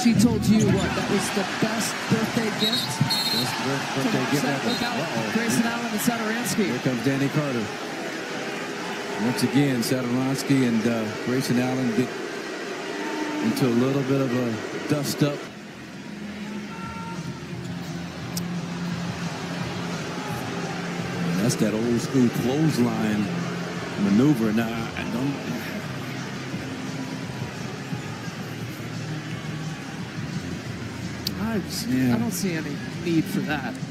She told you what? That was the best birthday gift? Best birthday gift ever. Look out. Grayson Allen and Satoransky. Here comes Danny Carter. Once again, Satoransky and Grayson Allen get into a little bit of a dust-up. That's that old-school clothesline maneuver. Now, I don't see any need for that.